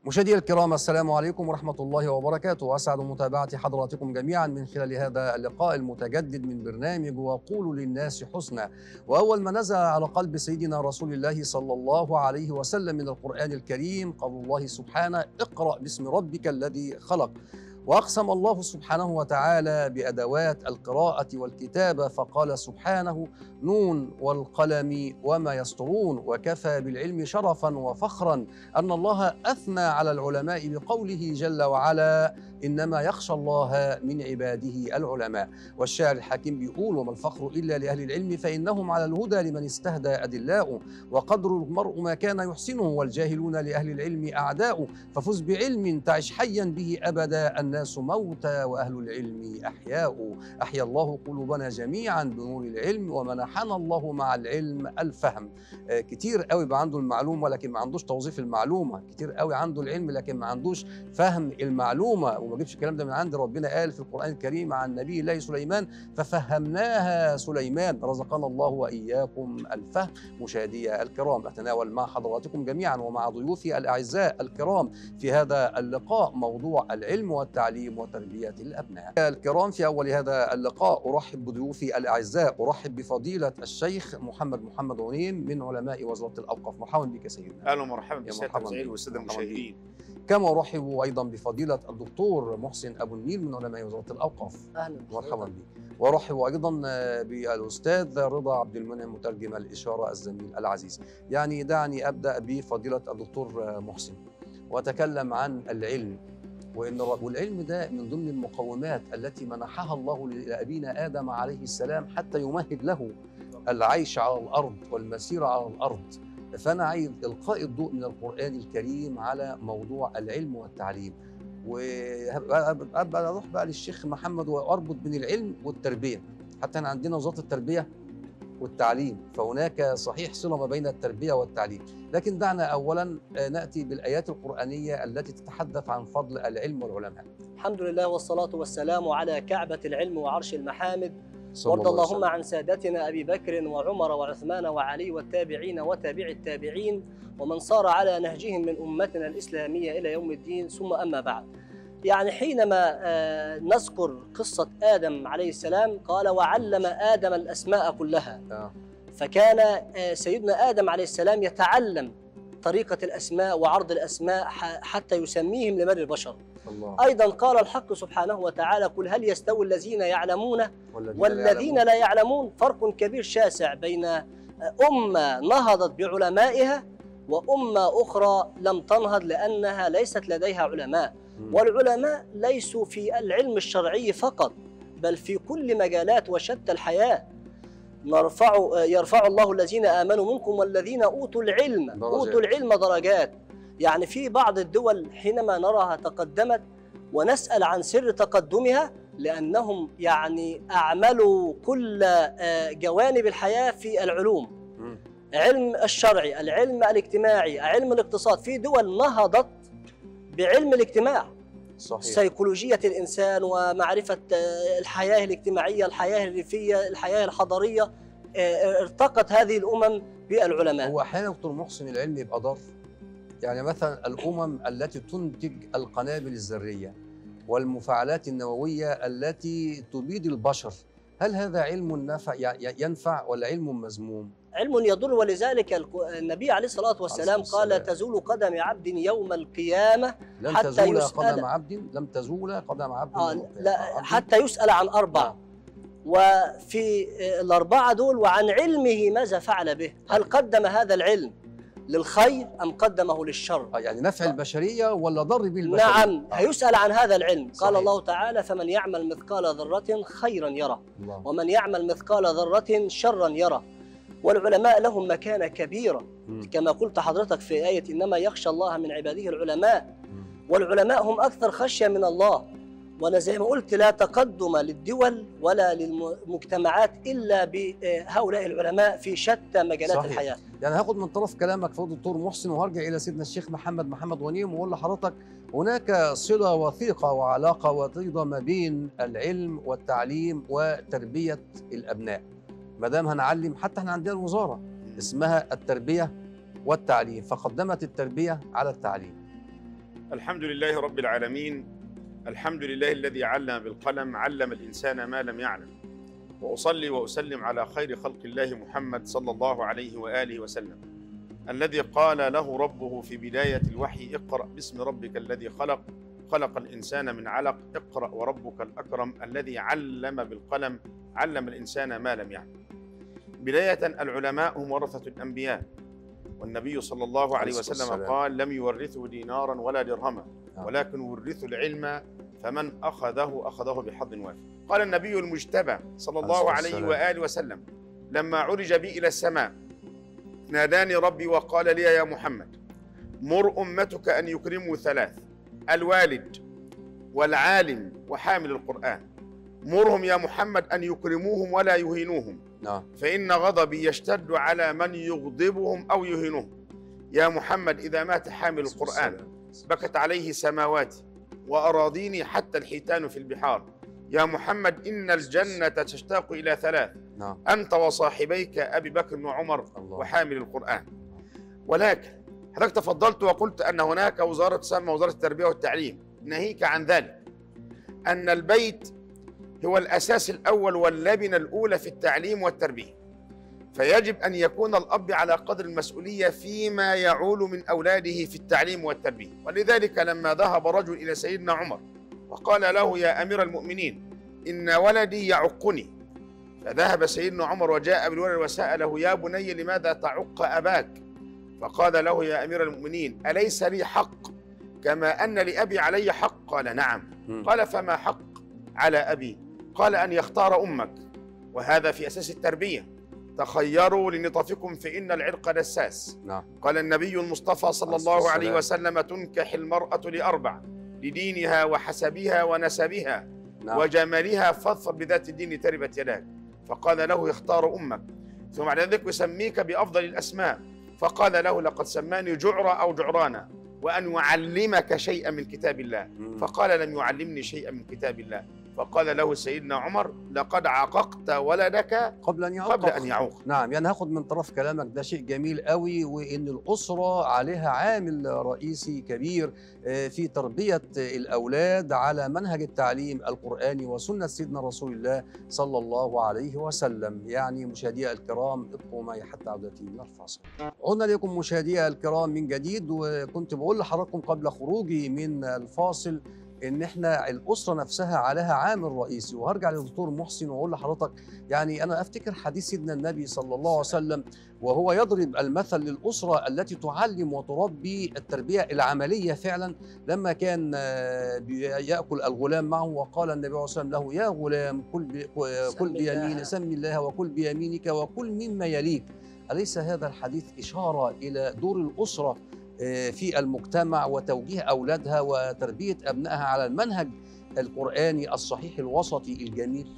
مشاهدي الكرام، السلام عليكم ورحمة الله وبركاته. أسعد متابعة حضراتكم جميعا من خلال هذا اللقاء المتجدد من برنامج وقولوا للناس حسنا. وأول ما نزل على قلب سيدنا رسول الله صلى الله عليه وسلم من القرآن الكريم قول الله سبحانه: اقرأ باسم ربك الذي خلق. وأقسم الله سبحانه وتعالى بأدوات القراءة والكتابة فقال سبحانه: نون والقلم وما يسطرون. وكفى بالعلم شرفا وفخرا أن الله أثنى على العلماء بقوله جل وعلا: إنما يخشى الله من عباده العلماء. والشاعر الحكيم بيقول: وما الفخر إلا لأهل العلم فإنهم على الهدى لمن استهدى أدلاء. وقدر المرء ما كان يحسنه والجاهلون لأهل العلم أعداء. ففز بعلم تعش حيا به أبدا، الناس موتى وأهل العلم أحياء. أحيا الله قلوبنا جميعا بنور العلم ومنحنا الله مع العلم الفهم. كتير قوي بقى عنده المعلومة لكن ما عندوش توظيف المعلومة، كتير قوي عنده العلم لكن ما عندوش فهم المعلومة. وما جبش الكلام ده من عند ربنا، قال في القرآن الكريم عن نبي الله سليمان: ففهمناها سليمان. رزقنا الله وإياكم الفهم. مشاهدي الكرام، أتناول مع حضراتكم جميعا ومع ضيوفي الأعزاء الكرام في هذا اللقاء موضوع العلم والتعليم وتربية الأبناء. الكرام، في أول هذا اللقاء أرحب بضيوفي الأعزاء. أرحب بفضيلة الشيخ محمد غنيم من علماء وزارة الأوقاف. مرحبا بك سيدنا. أهلا ومرحبا بسيادة الوزير والسادة المشاهدين. كما أرحب أيضا بفضيلة الدكتور محسن أبو النيل من علماء وزارة الأوقاف. أهلا، مرحبا بك. وأرحب أيضا بالأستاذ رضا عبد المنعم مترجم الإشارة الزميل العزيز. يعني دعني أبدأ بفضيلة الدكتور محسن وأتكلم عن العلم، والعلم ده من ضمن المقومات التي منحها الله لأبينا آدم عليه السلام حتى يمهد له العيش على الأرض والمسير على الأرض. فأنا عايز إلقاء الضوء من القرآن الكريم على موضوع العلم والتعليم، وأبقى أروح بقى للشيخ محمد وأربط بين العلم والتربية. حتى أنا عندنا وزارة التربية والتعليم، فهناك صحيح صلة ما بين التربية والتعليم. لكن دعنا أولا نأتي بالآيات القرآنية التي تتحدث عن فضل العلم والعلماء. الحمد لله والصلاة والسلام على كعبة العلم وعرش المحامد. وارض اللهم عن سادتنا أبي بكر وعمر وعثمان وعلي والتابعين وتابع التابعين ومن صار على نهجهم من أمتنا الإسلامية إلى يوم الدين. ثم أما بعد، يعني حينما نذكر قصة آدم عليه السلام قال: وعلم آدم الأسماء كلها. فكان سيدنا آدم عليه السلام يتعلم طريقة الأسماء وعرض الأسماء حتى يسميهم لمن البشر. الله. أيضا قال الحق سبحانه وتعالى: قل هل يستوي الذين يعلمون والذين لا يعلمون؟ فرق كبير شاسع بين أمة نهضت بعلمائها وأمة أخرى لم تنهض لأنها ليست لديها علماء. والعلماء ليسوا في العلم الشرعي فقط، بل في كل مجالات وشتى الحياة. يرفع الله الذين آمنوا منكم والذين أوتوا العلم درجات. يعني في بعض الدول حينما نراها تقدمت ونسأل عن سر تقدمها لأنهم يعني أعملوا كل جوانب الحياة في العلوم، علم الشرعي، العلم الاجتماعي، علم الاقتصاد. في دول نهضت بعلم الاجتماع، صحيح. سيكولوجية الإنسان ومعرفة الحياة الاجتماعية، الحياة الريفية، الحياة الحضرية. ارتقت هذه الأمم بالعلماء. هو أحيانا دكتور محسن العلم يبقى ضار، يعني مثلا الأمم التي تنتج القنابل الذرية والمفاعلات النووية التي تبيد البشر، هل هذا علم ينفع ولا علم مذموم؟ علم يضر، ولذلك النبي عليه الصلاة والسلام قال: تزول قدم عبد يوم القيامة حتى يسأل لم تزول قدم عبد حتى يسأل عن أربع. وفي الأربعة دول: وعن علمه ماذا فعل به، هل قدم هذا العلم للخير أم قدمه للشر؟ يعني نفع البشرية ولا ضر بالبشرية؟ نعم، هيسأل عن هذا العلم. صحيح. قال الله تعالى: فمن يعمل مثقال ذرة خيرا يره ومن يعمل مثقال ذرة شرا يره. والعلماء لهم مكانة كبيرة كما قلت حضرتك في آية: إنما يخشى الله من عباده العلماء. والعلماء هم أكثر خشية من الله. وأنا زي ما قلت لا تقدم للدول ولا للمجتمعات إلا بهؤلاء العلماء في شتى مجالات. صحيح. الحياة. يعني هاخد من طرف كلامك فضل الدكتور محسن وهرجع إلى سيدنا الشيخ محمد غنيم وأقول لحضرتك: هناك صلة وثيقة وعلاقة وطيدة ما بين العلم والتعليم وتربية الأبناء. ما دام هنعلم، حتى احنا عندنا الوزارة اسمها التربية والتعليم، فقدمت التربية على التعليم. الحمد لله رب العالمين. الحمد لله الذي علم بالقلم، علم الإنسان ما لم يعلم. وأصلي وأسلم على خير خلق الله محمد صلى الله عليه وآله وسلم، الذي قال له ربه في بداية الوحي: اقرأ باسم ربك الذي خلق، خلق الإنسان من علق، اقرأ وربك الأكرم الذي علم بالقلم، علم الإنسان ما لم يعلم. بداية، العلماء هم ورثة الأنبياء، والنبي صلى الله عليه وسلم قال: لم يورثوا دينارا ولا درهما، ولكن ورثوا العلم، فمن أخذه بحظ وافر. قال النبي المجتبى صلى الله عليه وآله وسلم: لما عرج بي إلى السماء ناداني ربي وقال لي: يا محمد، مر أمتك أن يكرموا ثلاث: الوالد والعالم وحامل القرآن. مرهم يا محمد أن يكرموهم ولا يهينوهم، فإن غضبي يشتد على من يغضبهم أو يهينهم. يا محمد، إذا مات حامل القرآن بكت عليه سماواتي وأراضيني حتى الحيتان في البحار. يا محمد، إن الجنة تشتاق إلى ثلاث: أنت وصاحبيك أبي بكر وعمر وحامل القرآن. ولكن حضرتك تفضلت وقلت أن هناك وزارة تسمى وزارة التربية والتعليم، ناهيك عن ذلك أن البيت هو الأساس الأول واللبنة الأولى في التعليم والتربية، فيجب أن يكون الأب على قدر المسؤولية فيما يعول من أولاده في التعليم والتربية. ولذلك لما ذهب رجل إلى سيدنا عمر وقال له: يا أمير المؤمنين، إن ولدي يعقني، فذهب سيدنا عمر وجاء بالولد وسأله: يا بني، لماذا تعق أباك؟ فقال له: يا أمير المؤمنين، أليس لي حق كما أن لأبي علي حق؟ قال: نعم. قال: فما حق على أبي؟ قال: أن يختار أمك، وهذا في أساس التربية. تخيروا لنطفكم فإن العرق دساس. قال النبي المصطفى صلى الله عليه وسلم: تنكح المرأة لأربع: لدينها وحسبها ونسبها وجمالها، فاظفر بذات الدين تربت يداك. فقال له: يختار أمك، ثم بعد ذلك يسميك بأفضل الأسماء. فقال له: لقد سماني جعرة أو جعرانة، وأن يعلمك شيئا من كتاب الله. فقال: لم يعلمني شيئا من كتاب الله. فقال له سيدنا عمر: لقد عاققت ولدك قبل أن يعوق. نعم، يعني هاخد من طرف كلامك ده شيء جميل قوي، وإن الأسرة عليها عامل رئيسي كبير في تربية الأولاد على منهج التعليم القرآني وسنة سيدنا رسول الله صلى الله عليه وسلم. يعني مشاهدي الكرام، ابقوا معي حتى عودتي من الفاصل. عدنا لكم مشاهدي الكرام من جديد، وكنت بقول لحضراتكم قبل خروجي من الفاصل ان احنا الاسره نفسها عليها عامل رئيسي. وهرجع للدكتور محسن واقول لحضرتك، يعني انا افتكر حديث سيدنا النبي صلى الله عليه وسلم وهو يضرب المثل للاسره التي تعلم وتربي التربيه العمليه فعلا، لما كان ياكل الغلام معه وقال النبي صلى الله عليه وسلم له: يا غلام، كل بيمين، سم الله وكل بيمينك وكل مما يليك. أليس هذا الحديث إشارة إلى دور الأسرة في المجتمع وتوجيه أولادها وتربية أبنائها على المنهج القرآني الصحيح الوسطي الجميل؟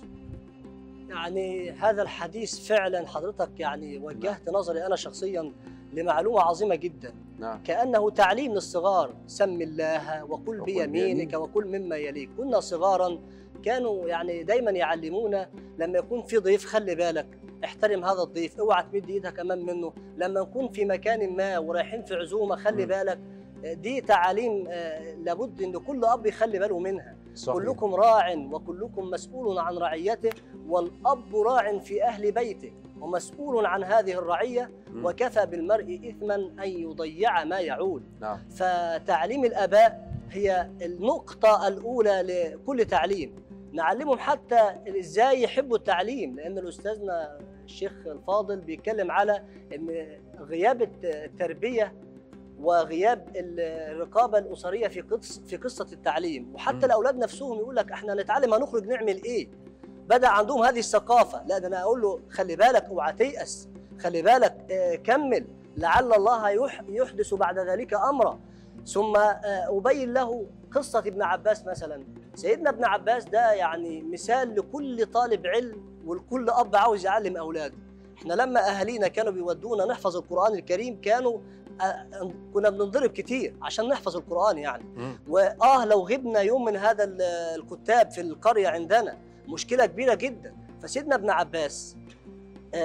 يعني هذا الحديث فعلا حضرتك يعني وجهت نظري أنا شخصيا لمعلومة عظيمة جدا. كأنه تعليم للصغار: سم الله وكل بيمينك وكل مما يليك. كنا صغارا كانوا يعني دايما يعلمونا لما يكون في ضيف: خلي بالك، احترم هذا الضيف، اوعى تمد ايدك امام منه. لما نكون في مكان ما ورايحين في عزومه: خلي بالك. دي تعاليم لابد ان كل اب يخلي باله منها. صحيح. كلكم راع وكلكم مسؤول عن رعيته، والاب راع في اهل بيته ومسؤول عن هذه الرعيه، وكفى بالمرء اثما ان يضيع ما يعول. فتعليم الاباء هي النقطه الاولى لكل تعليم. نعلمهم حتى ازاي يحبوا التعليم، لان الاستاذنا الشيخ الفاضل بيتكلم على ان غياب التربيه وغياب الرقابه الاسريه في قصه التعليم. وحتى الاولاد نفسهم يقول لك: احنا نتعلم هنخرج نعمل ايه؟ بدا عندهم هذه الثقافه. لا، ده انا اقول له: خلي بالك، اوعى تيأس، خلي بالك، كمل، لعل الله يحدث بعد ذلك امرا. ثم أبين له قصة ابن عباس مثلا. سيدنا ابن عباس ده يعني مثال لكل طالب علم ولكل أب عاوز يعلم أولاده. احنا لما أهالينا كانوا بيودونا نحفظ القرآن الكريم كنا بننضرب كتير عشان نحفظ القرآن يعني. لو غبنا يوم من هذا الكتاب في القرية عندنا مشكلة كبيرة جدا. فسيدنا ابن عباس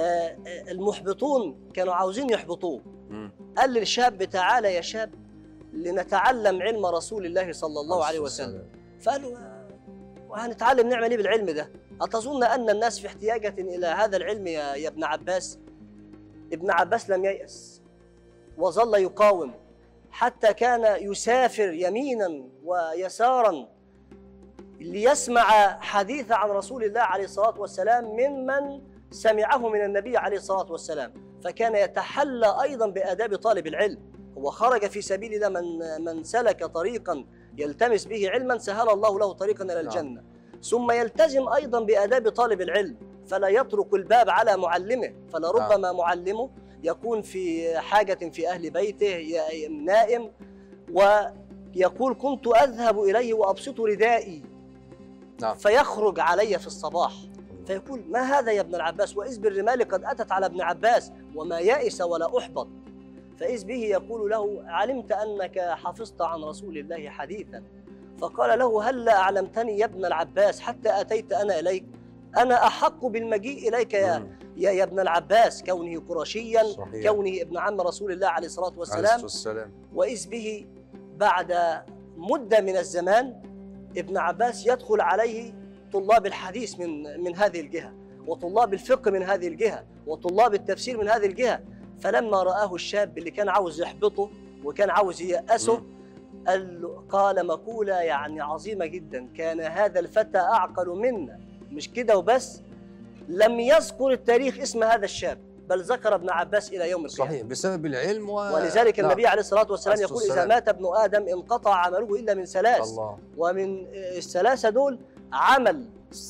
المحبطون كانوا عاوزين يحبطوه. قال للشاب: تعالى يا شاب، لنتعلم علم رسول الله صلى الله عليه وسلم. فقالوا وهنتعلم نعمل ايه بالعلم ده؟ أتظن أن الناس في حاجة إلى هذا العلم يا ابن عباس؟ ابن عباس لم ييأس وظل يقاوم حتى كان يسافر يمينا ويسارا ليسمع حديث عن رسول الله عليه الصلاة والسلام ممن سمعه من النبي عليه الصلاة والسلام، فكان يتحلى أيضا بآداب طالب العلم. هو خرج في سبيل الله، من سلك طريقا يلتمس به علما سهل الله له طريقا إلى الجنة. ثم يلتزم أيضا بآداب طالب العلم، فلا يطرق الباب على معلمه، فلربما معلمه يكون في حاجة في أهل بيته نائم ويقول كنت أذهب إليه وأبسط ردائي فيخرج علي في الصباح فيقول ما هذا يا ابن العباس؟ وإذ بالرمال قد أتت على ابن عباس وما يأس ولا أحبط، فإذ به يقول له علمت أنك حفظت عن رسول الله حديثا، فقال له هل أعلمتني يا ابن العباس حتى أتيت أنا إليك؟ أنا أحق بالمجيء إليك يا ابن العباس، كونه قرشيا صحيح. كونه ابن عم رسول الله عليه الصلاة والسلام. وإذ به بعد مدة من الزمان ابن عباس يدخل عليه طلاب الحديث من هذه الجهة، وطلاب الفقه من هذه الجهة، وطلاب التفسير من هذه الجهة. فلما رآه الشاب اللي كان عاوز يحبطه وكان عاوز ييأسه قال مقولة يعني عظيمة جدا: كان هذا الفتى أعقل منا. مش كده وبس، لم يذكر التاريخ اسم هذا الشاب، بل ذكر ابن عباس إلى يوم القيامة. صحيح، بسبب العلم ولذلك النبي عليه الصلاة والسلام يقول إذا مات ابن آدم انقطع عمله إلا من ثلاث. الله. ومن الثلاثة دول علم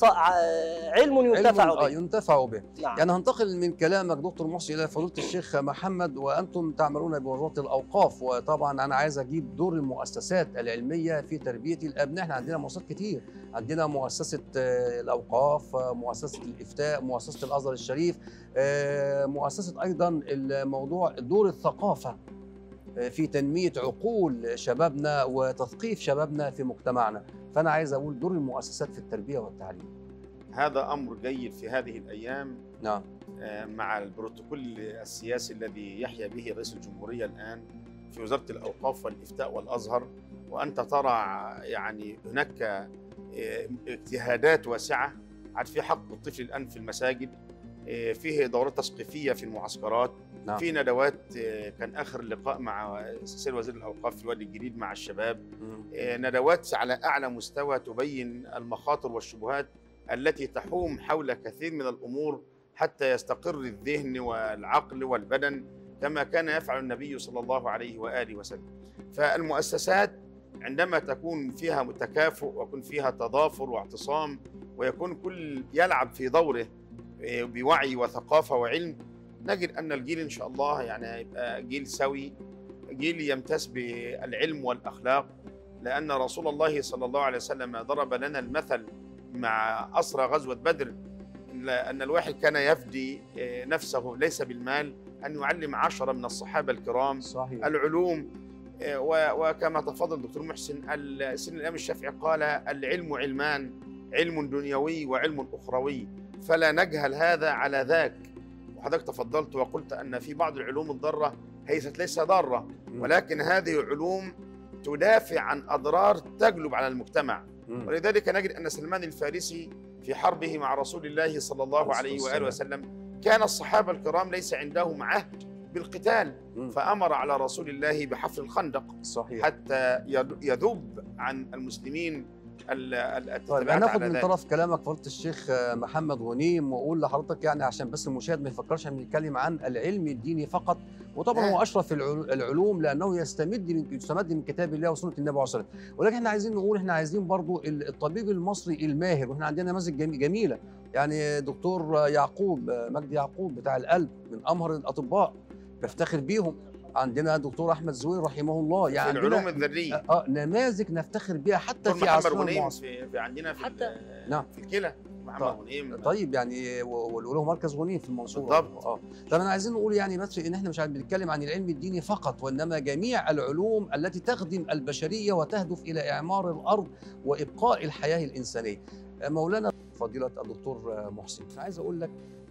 ينتفع به. نعم. يعني هنتقل من كلامك دكتور محسن إلى فضيلة الشيخ محمد، وأنتم تعملون بوزارة الأوقاف، وطبعا أنا عايز أجيب دور المؤسسات العلمية في تربية الأبناء. احنا عندنا مؤسسات كتير، عندنا مؤسسة الأوقاف، مؤسسة الإفتاء، مؤسسة الأزهر الشريف، مؤسسة أيضا الموضوع دور الثقافة في تنمية عقول شبابنا وتثقيف شبابنا في مجتمعنا. فأنا عايز أقول دور المؤسسات في التربية والتعليم. هذا أمر جيد في هذه الأيام. نعم. مع البروتوكول السياسي الذي يحيا به رئيس الجمهورية الآن في وزارة الأوقاف والإفتاء والأزهر، وأنت ترى يعني هناك اجتهادات واسعة عاد في حق الطفل الآن في المساجد، فيه دورات تثقيفية في المعسكرات. نعم. في ندوات، كان آخر لقاء مع سيد وزير الأوقاف في الوادي الجديد مع الشباب، ندوات على أعلى مستوى تبين المخاطر والشبهات التي تحوم حول كثير من الأمور حتى يستقر الذهن والعقل والبدن كما كان يفعل النبي صلى الله عليه وآله وسلم. فالمؤسسات عندما تكون فيها تكافؤ ويكون فيها تضافر واعتصام ويكون كل يلعب في دوره بوعي وثقافة وعلم، نجد أن الجيل إن شاء الله يعني يبقى جيل سوي، جيل يمتاز بالعلم والأخلاق. لأن رسول الله صلى الله عليه وسلم ضرب لنا المثل مع أسرى غزوة بدر، أن الواحد كان يفدي نفسه ليس بالمال، أن يعلم 10 من الصحابة الكرام صحيح. العلوم. وكما تفضل دكتور محسن، سيدنا الإمام الشافعي قال العلم علمان، علم دنيوي وعلم أخروي، فلا نجهل هذا على ذاك. وحضرتك تفضلت وقلت أن في بعض العلوم الضارة ليس ضارة، ولكن هذه علوم تدافع عن أضرار تجلب على المجتمع. ولذلك نجد أن سلمان الفارسي في حربه مع رسول الله صلى الله عليه وآله وسلم كان الصحابة الكرام ليس عندهم عهد بالقتال، فأمر على رسول الله بحفر الخندق صحيح. حتى يذوب عن المسلمين التبعات. طيب هناخد من طرف كلامك فضيلة الشيخ محمد غنيم، واقول لحضرتك يعني عشان بس المشاهد ما يفكرش ان بنتكلم عن العلم الديني فقط، وطبعا هو اشرف العلوم لانه يستمد من كتاب الله وسنه النبي عليه الصلاه والسلام. ولكن احنا عايزين نقول، احنا عايزين برضو الطبيب المصري الماهر، واحنا عندنا نماذج جميله، يعني دكتور يعقوب مجدي يعقوب بتاع القلب من امهر الاطباء بفتخر بيهم. عندنا دكتور احمد زويل رحمه الله، يعني في العلوم الذريه نماذج نفتخر بها حتى في عصرنا المعاصر. في عندنا في حتى نعم في الكلى محمد غنيم. طيب يعني وله مركز غنيم في المنصوره بالضبط. طب انا عايزين نقول يعني بس ان احنا مش بنتكلم عن العلم الديني فقط، وانما جميع العلوم التي تخدم البشريه وتهدف الى اعمار الارض وابقاء الحياه الانسانيه. مولانا فضيله الدكتور محسن، عايز اقول لك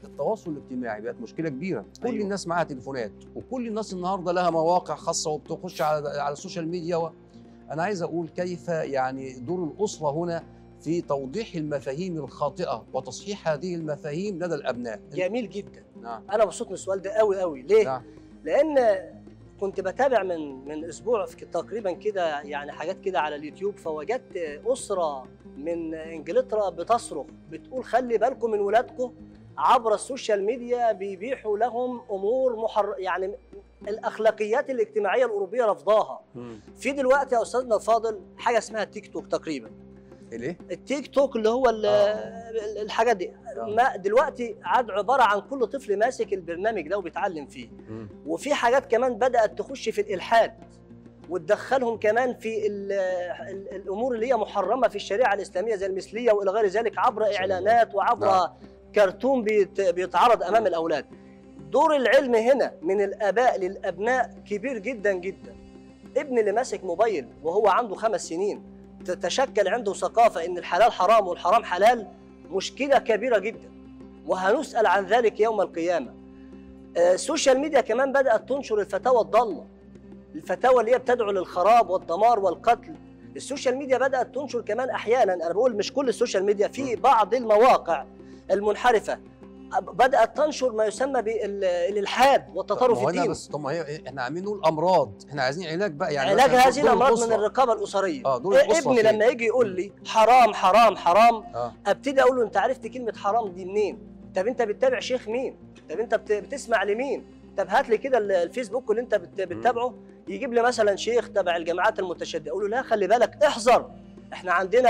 التواصل الاجتماعي بقت مشكله كبيره، كل أيوة. الناس معاها تليفونات وكل الناس النهارده لها مواقع خاصه وبتخش على السوشيال ميديا. انا عايز اقول كيف يعني دور الاسره هنا في توضيح المفاهيم الخاطئه وتصحيح هذه المفاهيم لدى الابناء. جميل جدا. نعم. انا مبسوط من السؤال ده قوي قوي. ليه؟ نعم. لان كنت بتابع من اسبوع تقريبا كده يعني حاجات كده على اليوتيوب، فوجدت اسره من انجلترا بتصرخ بتقول خلي بالكم من ولادكم عبر السوشيال ميديا بيبيحوا لهم امور يعني الاخلاقيات الاجتماعيه الاوروبيه رفضاها. في دلوقتي يا استاذنا الفاضل حاجه اسمها التيك توك تقريبا. الايه؟ التيك توك اللي هو الحاجات دي. ما دلوقتي عاد عباره عن كل طفل ماسك البرنامج ده وبيتعلم فيه. وفي حاجات كمان بدات تخش في الالحاد وتدخلهم كمان في الامور اللي هي محرمه في الشريعه الاسلاميه زي المثليه والى غير ذلك عبر اعلانات وعبر كرتون بيتعرض امام الاولاد. دور العلم هنا من الاباء للابناء كبير جدا جدا. ابن اللي ماسك موبايل وهو عنده 5 سنين تتشكل عنده ثقافه ان الحلال حرام والحرام حلال، مشكله كبيره جدا وهنسال عن ذلك يوم القيامه. السوشيال ميديا كمان بدات تنشر الفتاوى الضاله، الفتاوى اللي هي بتدعو للخراب والدمار والقتل. السوشيال ميديا بدات تنشر كمان احيانا، انا بقول مش كل السوشيال ميديا، في بعض المواقع المنحرفه بدات تنشر ما يسمى بالالحاد والتطرف الديني. بس طب ما هي احنا عاملين نقول امراض، احنا عايزين علاج بقى، يعني علاج هذه الامراض من الرقابه الاسريه. ابني لما يجي يقول لي حرام حرام حرام ابتدي اقول له انت عرفت كلمه حرام دي منين؟ طب انت بتتابع شيخ مين؟ طب انت بتسمع لمين؟ طب هات لي كده الفيسبوك اللي انت بتتابعه، يجيب لي مثلا شيخ تبع الجماعات المتشدده، اقول له لا خلي بالك احذر، احنا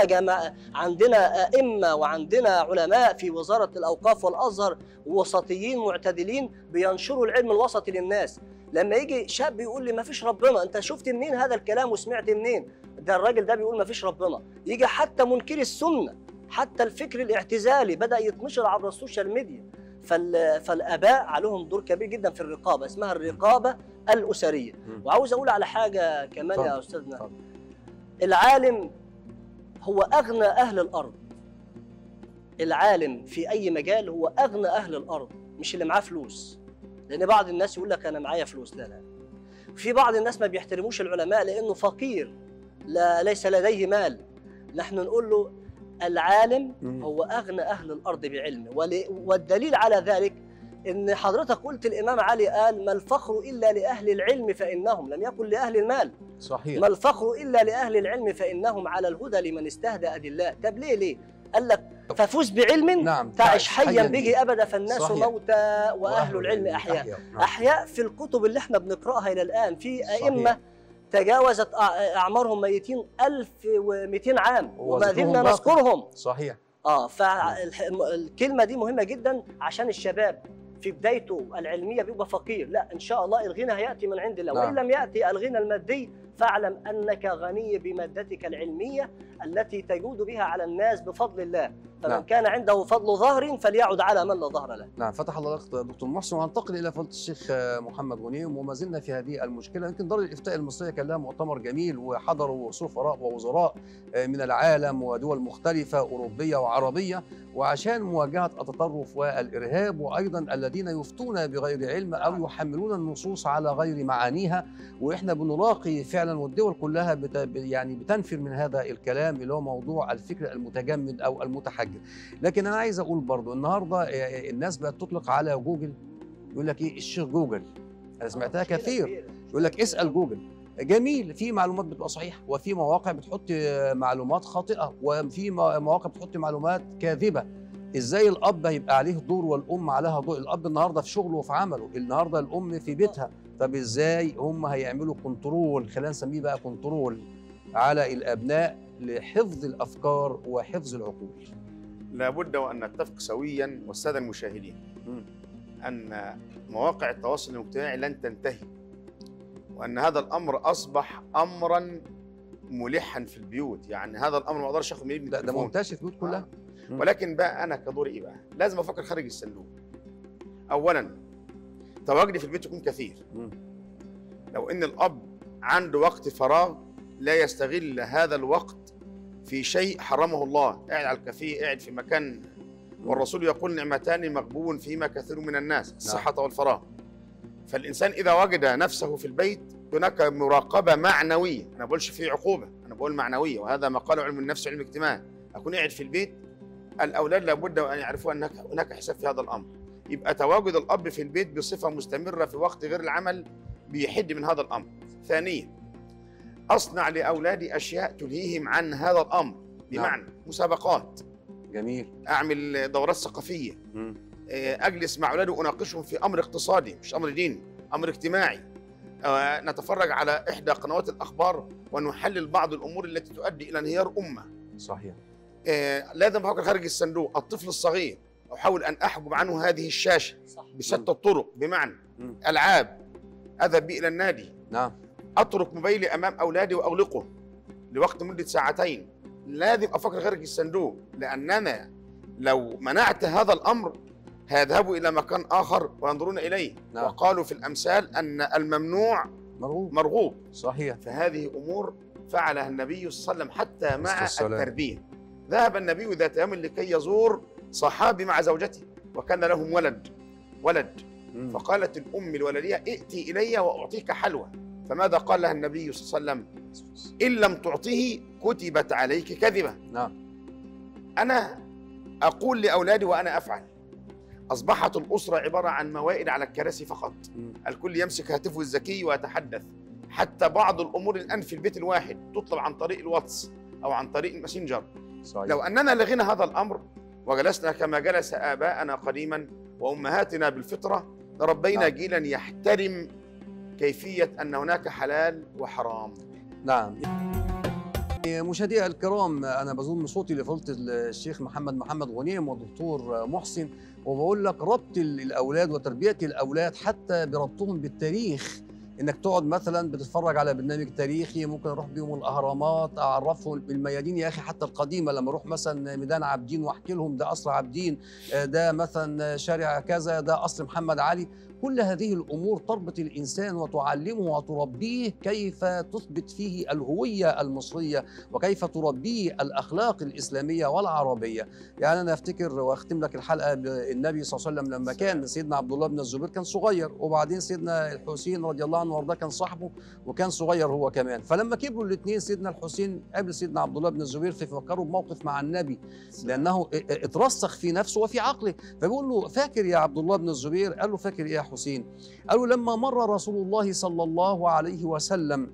عندنا ائمه وعندنا علماء في وزاره الاوقاف والازهر وسطيين معتدلين بينشروا العلم الوسطي للناس. لما يجي شاب يقول لي ما فيش ربنا، انت شفت منين هذا الكلام وسمعت منين؟ ده الراجل ده بيقول ما فيش ربنا. يجي حتى منكر السنه، حتى الفكر الاعتزالي بدا يتنشر عبر السوشيال ميديا. فالاباء عليهم دور كبير جدا في الرقابه، اسمها الرقابه الاسريه. وعاوز اقول على حاجه كمان يا استاذنا، العالم هو اغنى اهل الارض. العالم في اي مجال هو اغنى اهل الارض، مش اللي معاه فلوس. لان بعض الناس يقول لك انا معايا فلوس، لا. في بعض الناس ما بيحترموش العلماء لانه فقير، ليس لديه مال. نحن نقول له العالم هو اغنى اهل الارض بعلمه. والدليل على ذلك ان حضرتك قلت الامام علي قال ما الفخر الا لاهل العلم فانهم، لم يكن لاهل المال. صحيح. ما الفخر الا لاهل العلم فانهم على الهدى لمن استهدأ بالله. طب ليه؟ قال لك ففوز بعلم تعش حيا به ابدا فالناس صحيح. موتى واهل العلم احياء. احياء في الكتب اللي احنا بنقراها الى الان، في ائمه تجاوزت اعمارهم ميتين 1200 عام وما زلنا نذكرهم. صحيح. فالكلمه دي مهمه جدا عشان الشباب في بدايته العلميه بيبقى فقير. لا، ان شاء الله الغنى هياتي من عند الله. وان لم ياتي الغنى المادي فاعلم انك غني بمادتك العلميه التي تجود بها على الناس بفضل الله. فمن كان عنده فضل ظهر فليعد على من لا ظهر له. نعم، فتح الله عليك دكتور محسن. وهنتقل الى فضيله الشيخ محمد غنيم، وما زلنا في هذه المشكله. يمكن دار الافتاء المصريه كان لها مؤتمر جميل وحضروا سفراء ووزراء من العالم ودول مختلفه اوروبيه وعربيه، وعشان مواجهه التطرف والارهاب، وايضا الذين يفتون بغير علم او يحملون النصوص على غير معانيها. واحنا بنلاقي فعلا، والدول كلها يعني بتنفر من هذا الكلام اللي هو موضوع الفكر المتجمد او المتحجر. لكن انا عايز اقول برضو النهارده الناس بقت تطلق على جوجل، يقول لك ايه الشيخ جوجل. انا سمعتها كثير، يقول لك اسال جوجل. جميل، في معلومات بتبقى صحيحه، وفي مواقع بتحط معلومات خاطئه، وفي مواقع بتحط معلومات كاذبه. ازاي الاب هيبقى عليه دور والام عليها دور؟ الاب النهارده في شغله وفي عمله، النهارده الام في بيتها. طب ازاي هم هيعملوا كنترول، خلينا نسميه بقى كنترول، على الابناء لحفظ الافكار وحفظ العقول؟ لابد وان نتفق سويا والساده المشاهدين ان مواقع التواصل الاجتماعي لن تنتهي، وان هذا الامر اصبح امرا ملحا في البيوت. يعني هذا الامر ما اقدرش اخد منه، ده منتشر في البيوت كلها. ولكن بقى انا كدوري ايه بقى؟ لازم افكر خارج الصندوق. اولا تواجدي في البيت يكون كثير. لو ان الاب عنده وقت فراغ لا يستغل هذا الوقت في شيء حرمه الله، قاعد على الكافيه، قاعد في مكان والرسول يقول نعمتان مغبون فيما كثير من الناس، الصحة والفراغ. فالإنسان إذا وجد نفسه في البيت هناك مراقبة معنوية، أنا ما بقولش فيه عقوبة، أنا بقول معنوية، وهذا ما قاله علم النفس وعلم الاجتماع. أكون قاعد في البيت، الأولاد لابد أن يعرفوا أن هناك حساب في هذا الأمر. يبقى تواجد الأب في البيت بصفة مستمرة في وقت غير العمل بيحد من هذا الأمر. ثانيا، أصنع لأولادي أشياء تلهيهم عن هذا الأمر، بمعنى مسابقات، جميل، أعمل دورات ثقافية، أجلس مع أولادي وأناقشهم في أمر اقتصادي مش أمر ديني، أمر اجتماعي، نتفرج على إحدى قنوات الأخبار ونحلل بعض الأمور التي تؤدي إلى انهيار أمة. صحيح. لازم أفكر خارج الصندوق. الطفل الصغير أحاول أن أحجب عنه هذه الشاشة بشتى الطرق، بمعنى ألعاب، أذهب به إلى النادي، نعم، أترك موبايلي أمام أولادي وأغلقه لوقت مدة ساعتين. لازم أفكر خارج الصندوق، لأننا لو منعت هذا الأمر هيذهبوا إلى مكان آخر وينظرون إليه. نعم. وقالوا في الأمثال أن الممنوع مرغوب. صحيح. فهذه أمور فعلها النبي صلى الله عليه وسلم حتى مع التربية. ذهب النبي ذات يوم لكي يزور صحابي مع زوجته، وكان لهم ولد. فقالت الأم لولدها ائتي إلي وأعطيك حلوى. فماذا قال لها النبي صلى الله عليه وسلم؟ إن لم تعطيه كتبت عليك كذبة. نعم. أنا أقول لأولادي وأنا أفعل. أصبحت الأسرة عبارة عن موائد على الكراسي فقط. الكل يمسك هاتفه الذكي ويتحدث. حتى بعض الأمور الآن في البيت الواحد تطلب عن طريق الواتس أو عن طريق الماسنجر. صحيح. لو أننا لغينا هذا الأمر وجلسنا كما جلس آباءنا قديما وأمهاتنا بالفطرة، لربينا جيلا يحترم كيفية أن هناك حلال وحرام. نعم. مشاهدينا الكرام، أنا بضم صوتي لفضيلة الشيخ محمد غنيم والدكتور محسن، وبقول لك ربط الأولاد وتربية الأولاد حتى بربطهم بالتاريخ. انك تقعد مثلا بتتفرج على برنامج تاريخي، ممكن اروح بيهم الاهرامات، اعرفهم بالميادين يا اخي حتى القديمه، لما اروح مثلا ميدان عابدين واحكي لهم ده قصر عابدين، ده مثلا شارع كذا، ده قصر محمد علي. كل هذه الامور تربط الانسان وتعلمه وتربيه كيف تثبت فيه الهويه المصريه، وكيف تربيه الاخلاق الاسلاميه والعربيه. يعني انا افتكر واختم لك الحلقه بالنبي صلى الله عليه وسلم لما كان سيدنا عبد الله بن الزبير كان صغير، وبعدين سيدنا الحسين رضي الله عنه وارضاه كان صاحبه وكان صغير هو كمان. فلما كبروا الاثنين سيدنا الحسين قابل سيدنا عبد الله بن الزبير ففكروا بموقف مع النبي، لانه اترسخ في نفسه وفي عقله. فبيقول له فاكر يا عبد الله بن الزبير؟ قال له فاكر ايه يا حسين؟ قال له لما مر رسول الله صلى الله عليه وسلم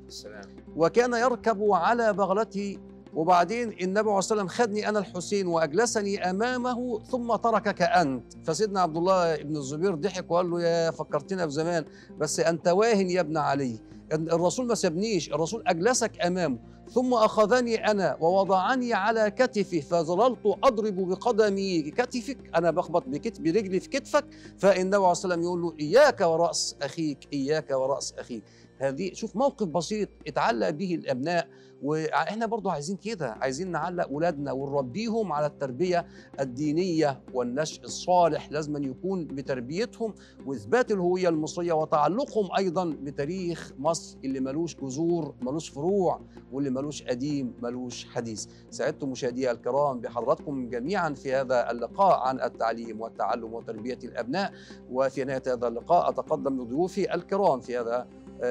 وكان يركب على بغلته، وبعدين النبي عليه الصلاة والسلام خدني أنا الحسين وأجلسني أمامه ثم تركك أنت. فسيدنا عبد الله بن الزبير ضحك وقال له يا فكرتنا في زمان، بس أنت واهن يا ابن علي، الرسول ما سابنيش، الرسول أجلسك أمامه ثم أخذني أنا ووضعني على كتفه فظللت أضرب بقدمي كتفك، أنا بخبط برجلي في كتفك. فالنبي عليه الصلاة والسلام يقول له إياك ورأس أخيك، إياك ورأس أخيك. هذه شوف موقف بسيط اتعلق به الأبناء، واحنا برضو عايزين كده، عايزين نعلق اولادنا ونربيهم على التربيه الدينيه والنشء الصالح. لازم أن يكون بتربيتهم واثبات الهويه المصريه وتعلقهم ايضا بتاريخ مصر اللي ملوش جذور ملوش فروع، واللي ملوش قديم ملوش حديث. سعدت مشاهدينا الكرام بحضراتكم جميعا في هذا اللقاء عن التعليم والتعلم وتربيه الابناء. وفي نهايه هذا اللقاء اتقدم لضيوفي الكرام في هذا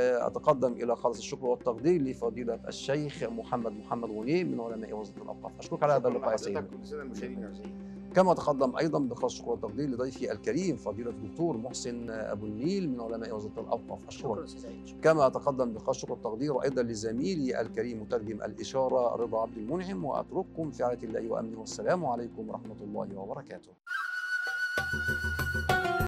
أتقدم إلى خالص الشكر والتقدير لفضيلة الشيخ محمد غنيم من علماء وزارة الأوقاف. أشكرك على هذا اللقاء يا سيدي. كما أتقدم أيضا بخالص الشكر والتقدير لضيفي الكريم فضيلة الدكتور محسن أبو النيل من علماء وزارة الأوقاف. أشكرك. كما أتقدم بخالص الشكر والتقدير أيضا لزميلي الكريم مترجم الإشارة رضا عبد المنعم، وأترككم في رعاية الله وأمنه، والسلام عليكم ورحمة الله وبركاته.